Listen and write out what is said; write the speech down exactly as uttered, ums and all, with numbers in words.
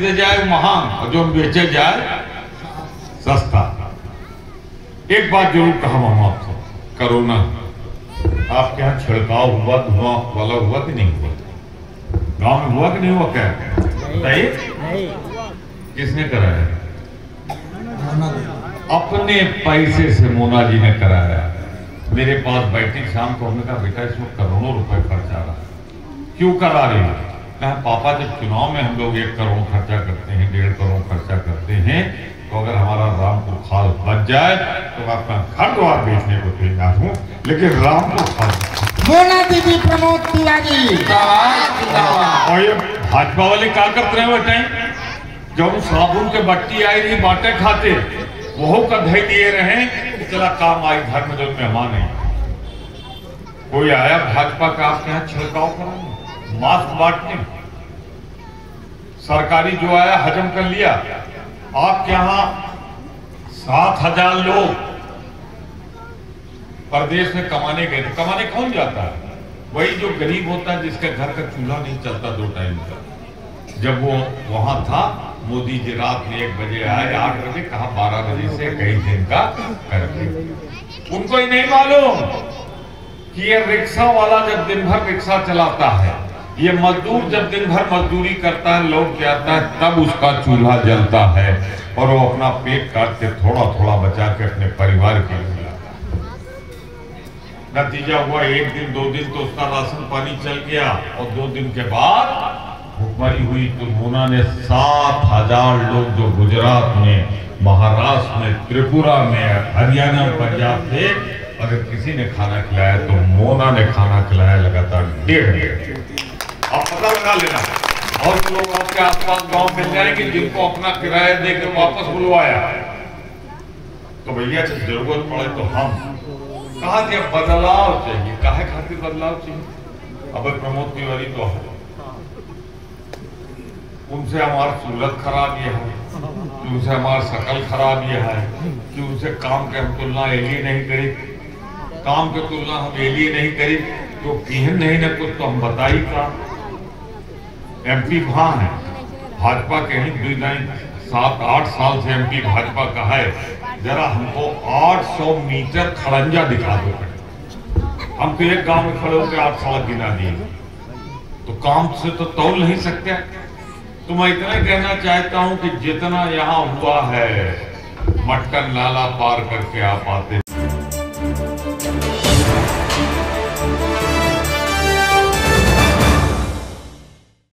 खरीदे जाए महंग और जो बेचे जाए सस्ता। एक बात जरूर कहा हम आपसे, कोरोना आपके यहाँ छिड़काव हुआ, धुआं वाला हुआ कि नहीं हुआ? गांव में हुआ कि नहीं हुआ? क्या बताइए, किसने कराया? अपने पैसे से मोना जी ने कराया। मेरे पास बैठी शाम को, हमने कहा बेटा इसमें करोड़ों रुपए खर्चा रहा, क्यों करा रही है? कहा पापा जब चुनाव में हम लोग एक करोड़ खर्चा करते हैं, डेढ़ करोड़ खर्चा करते हैं, तो अगर हमारा रामपुर खाल बच जाए तो मैं अपना घर द्वार बेचने को तैयार हूँ, लेकिन रामपुर खाल। मोना दीदी, प्रमोद तिवारी। और ये भाजपा वाले क्या करते रहे वो टाइम, जब साबुन के बट्टी आई रही बाटे खाते, वो कधई दिए रहे कि चला काम आई घर में जो मेहमान है। कोई आया भाजपा का आपके यहाँ छिड़काव कराने, मास्क बांटने, सरकारी जो आया हजम कर लिया। आपके यहाँ सात हजार लोग प्रदेश में कमाने गए थे। कमाने कौन जाता है? वही जो गरीब होता है, जिसके घर का चूल्हा नहीं चलता दो टाइम का। जब वो वहां था, मोदी जी रात में एक बजे आए, आठ बजे कहा बारह बजे से कई दिन का करके। उनको ही नहीं मालूम कि ये रिक्शा वाला जब दिन भर रिक्शा चलाता है, ये मजदूर जब दिन भर मजदूरी करता है, लौट के आता है, तब उसका चूल्हा जलता है और वो अपना पेट काट के थोड़ा थोड़ा बचा के अपने परिवार के लिए लाता है। नतीजा हुआ एक दिन दो दिन तो उसका राशन पानी चल गया, और दो दिन के बाद भुखमरी हुई तो मोना ने सात हजार लोग जो गुजरात में, महाराष्ट्र में, त्रिपुरा में, हरियाणा, पंजाब थे, अगर किसी ने खाना खिलाया तो मोना ने खाना खिलाया लगातार डेढ़ घंटे। आप पता लगा लेना, बहुत लोग आपके आसपास गांव मिल जाएंगे जिनको अपना किराया देकर वापस बुलवाया, तो भैया जब जरूरत पड़े तो हम कहा कि बदलाव चाहिए। काहे खातिर बदलाव चाहिए? अब प्रमोद तिवारी तो है, उनसे हमारी सूरत खराब यह है, कि उनसे हमारा शकल खराब यह है, कि उनसे काम के हम तुलना एलिए नहीं करी, काम के तुलना हम एलिए नहीं करी, तो किहन नहीं न कुछ तो हम बताई का। एमपी वहां है भाजपा के, ही दुई सात आठ साल से एमपी भाजपा का है। जरा हमको आठ सौ मीटर खड़ंजा दिखा दो। हम तो एक गांव में खड़े होकर आठ सड़क गिना दिए, तो काम से तो तौल नहीं सकते। तो मैं इतना कहना चाहता हूं कि जितना यहाँ हुआ है, मटकन नाला पार करके आप आते